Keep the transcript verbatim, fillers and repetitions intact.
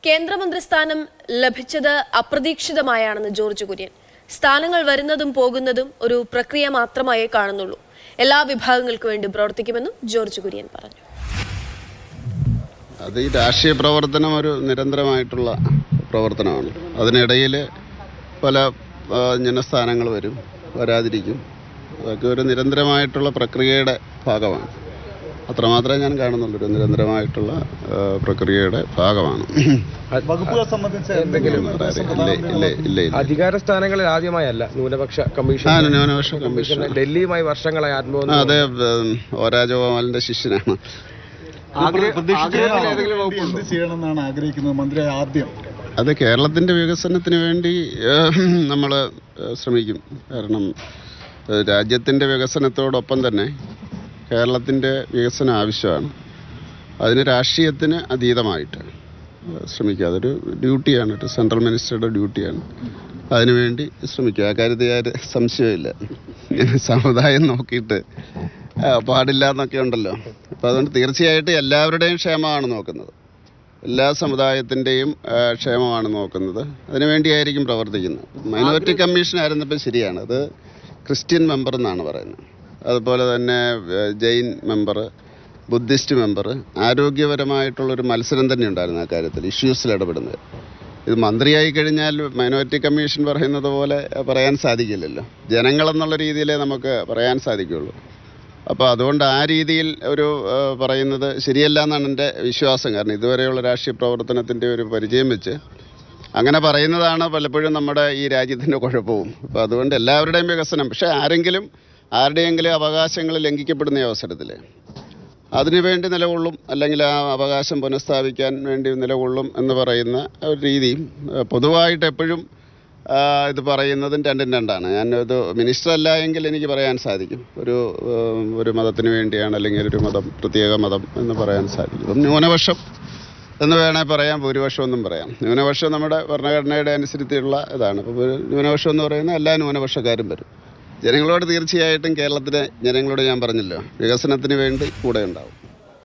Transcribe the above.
കേന്ദ്രമന്ത്രി സ്ഥാനം ലഭിച്ചത് അപ്രതീക്ഷിതമായാണെന്ന് ജോർജ് കുര്യൻ. സ്ഥാനങ്ങൾ വരുന്നതും പോകുന്നതും ഒരു പ്രക്രിയ മാത്രമായേ കാണുന്നുള്ളൂ. എല്ലാ വിഭാഗങ്ങൾക്കു വേണ്ടി പ്രവർത്തിക്കുമെന്നും ജോർജ് കുര്യൻ പറഞ്ഞു. അത് ഈ രാഷ്ട്രീയ പ്രവർത്തനം ഒരു നിരന്തരമായിട്ടുള്ള പ്രവർത്തനമാണ്. അതിനിടയിൽ പല ജനസ്ഥാനങ്ങൾ വരും, വരാതിരിക്കും. അതൊക്കെ ഒരു നിരന്തരമായിട്ടുള്ള പ്രക്രിയയുടെ ഭാഗമാണ്. അത്രമാത്രമേ ഞാൻ കാണുന്നുള്ളൂ. ഒരു നിരന്തരമായിട്ടുള്ള പ്രക്രിയയുടെ ഭാഗമാണ്. വകുപ്പുകൾ സംബന്ധിച്ച് അധികാര സ്ഥാനങ്ങളിൽ ആദ്യമായല്ല ന്യൂനപക്ഷ കമ്മീഷൻ ന്യൂനപക്ഷ കമ്മീഷൻ ഡൽഹിയുമായി വർഷങ്ങളായി അനുഭവം. അതെ, ഒ രാജഗോപാലിന്റെ ശിഷ്യനാണ്. ചെയ്യണമെന്നാണ് ആഗ്രഹിക്കുന്നത് മന്ത്രി ആദ്യം. അത് കേരളത്തിന്റെ വികസനത്തിന് വേണ്ടി നമ്മൾ ശ്രമിക്കും. കാരണം രാജ്യത്തിന്റെ വികസനത്തോടൊപ്പം തന്നെ കേരളത്തിൻ്റെ വികസനം ആവശ്യമാണ്. അതിന് രാഷ്ട്രീയത്തിന് അതീതമായിട്ട് ശ്രമിക്കുക. അതൊരു ഡ്യൂട്ടിയാണ്, ഒരു സെൻട്രൽ മിനിസ്റ്ററുടെ ഡ്യൂട്ടിയാണ്. അതിനുവേണ്ടി ശ്രമിക്കുക. ആ കാര്യത്തിൽ ആര് സംശയമില്ല. സമുദായം നോക്കിയിട്ട് പാടില്ല എന്നൊക്കെ ഉണ്ടല്ലോ. അപ്പോൾ അതുകൊണ്ട് തീർച്ചയായിട്ടും എല്ലാവരുടെയും ക്ഷേമമാണ് നോക്കുന്നത്. എല്ലാ സമുദായത്തിൻ്റെയും ക്ഷേമമാണ് നോക്കുന്നത്. അതിനുവേണ്ടിയായിരിക്കും പ്രവർത്തിക്കുന്നത്. മൈനോറിറ്റി കമ്മീഷൻ ആയിരുന്നപ്പോൾ ശരിയാണ്, അത് ക്രിസ്ത്യൻ മെമ്പർ എന്നാണ് പറയുന്നത്. അതുപോലെ തന്നെ ജെയിൻ മെമ്പർ, ബുദ്ധിസ്റ്റ് മെമ്പർ, ആരോഗ്യപരമായിട്ടുള്ളൊരു മത്സരം തന്നെ ഉണ്ടായിരുന്നു ആ കാര്യത്തിൽ, ഇഷ്യൂസിൽ ഇടപെടുന്നത്. ഇത് മന്ത്രിയായി കഴിഞ്ഞാൽ മൈനോറിറ്റി കമ്മീഷൻ പറയുന്നത് പോലെ പറയാൻ സാധിക്കില്ലല്ലോ. ജനങ്ങളെന്നുള്ള രീതിയിലേ നമുക്ക് പറയാൻ സാധിക്കുകയുള്ളൂ. അപ്പോൾ അതുകൊണ്ട് ആ രീതിയിൽ ഒരു പറയുന്നത് ശരിയല്ല എന്നാണ് എൻ്റെ വിശ്വാസം. കാരണം ഇതുവരെയുള്ള രാഷ്ട്രീയ പ്രവർത്തനത്തിൻ്റെ ഒരു പരിചയം വെച്ച് അങ്ങനെ പറയുന്നതാണ് പലപ്പോഴും നമ്മുടെ ഈ രാജ്യത്തിൻ്റെ കുഴപ്പവും. അപ്പോൾ അതുകൊണ്ട് എല്ലാവരുടെയും വികസനം, പക്ഷേ ആരെങ്കിലും ആരുടെയെങ്കിലും അവകാശങ്ങൾ ലംഘിക്കപ്പെടുന്ന അവസരത്തിൽ അതിനുവേണ്ടി നിലകൊള്ളും, അല്ലെങ്കിൽ ആ അവകാശം പുനഃസ്ഥാപിക്കാൻ വേണ്ടി നിലകൊള്ളും എന്ന് പറയുന്ന ഒരു രീതിയും പൊതുവായിട്ട് എപ്പോഴും ഇത് പറയുന്നതും രണ്ടും രണ്ടാണ്. ഞാൻ ഒരു മിനിസ്റ്റർ അല്ല എങ്കിൽ എനിക്ക് പറയാൻ സാധിക്കും ഒരു ഒരു മതത്തിന് വേണ്ടിയാണ്, അല്ലെങ്കിൽ ഒരു മതം പ്രത്യേക മതം എന്ന് പറയാൻ സാധിക്കും. ന്യൂനപക്ഷം എന്ന് വേണേൽ പറയാം, ഭൂരിപക്ഷം എന്നും പറയാം. ന്യൂനപക്ഷം നമ്മുടെ ഭരണഘടനയുടെ അനുസരിച്ചുള്ള ഇതാണ്. അപ്പോൾ ന്യൂനപക്ഷം എന്ന് പറയുന്നത് എല്ലാ ന്യൂനപക്ഷക്കാരും വരും. ജനങ്ങളോട് തീർച്ചയായിട്ടും കേരളത്തിലെ ജനങ്ങളോട് ഞാൻ പറഞ്ഞല്ലോ, വികസനത്തിന് വേണ്ടി കൂടെ ഉണ്ടാവും.